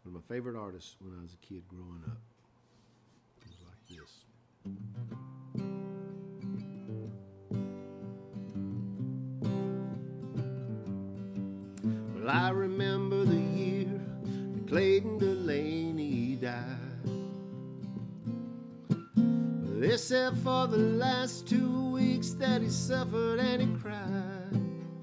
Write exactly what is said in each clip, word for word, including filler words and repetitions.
One of my favorite artists when I was a kid growing up. It was like this. Well, I remember the year that Clayton Delaney died. They said for the last two weeks that he suffered and he cried.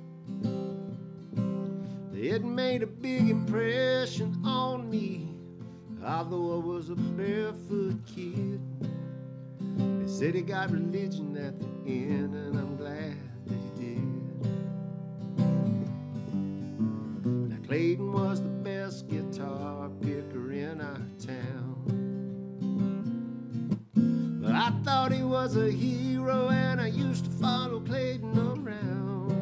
It made a big impression on me, although I was a barefoot kid. They said he got religion at the end, and I'm glad that he did. Now Clayton was the best guitar picker in our town. But I thought he was a hero, and I used to follow Clayton around.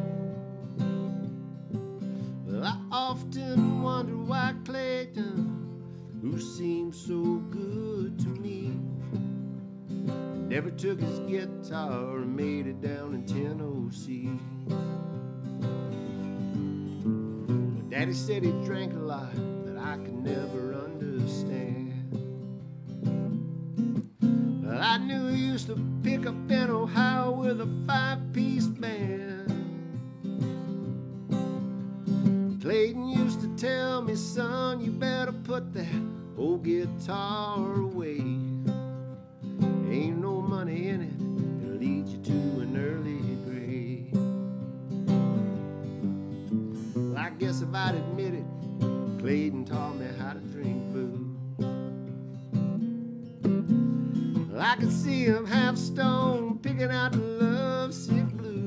I often wonder why Clayton, who seemed so good to me, never took his guitar and made it down in Tennessee. My daddy said he drank a lot that I could never understand. I knew he used to pick up in Ohio with a five-piece band. Clayton used to tell me, son, you better put that old guitar away. Ain't no money in it, it'll lead you to an early grave. Well, I guess if I'd admit it, Clayton taught me how to drink booze. Well, I could see him half stoned, picking out the lovesick blues.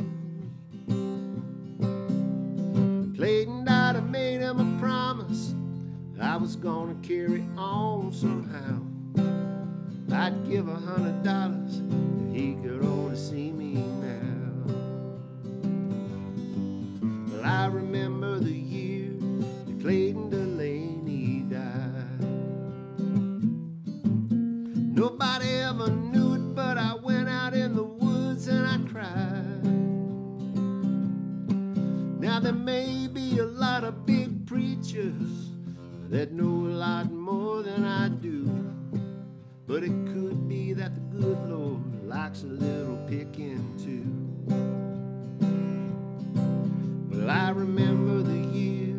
Clayton died, I made him a promise I was gonna carry on somehow. I'd give a hundred dollars if he could only see me now. Well, I remember the year that Clayton Delaney died. Nobody ever knew it, but I went out in the woods and I cried. Now there may be a lot of big preachers that know a lot more than I do, but it could be that the good Lord likes a little picking too. Well, I remember the year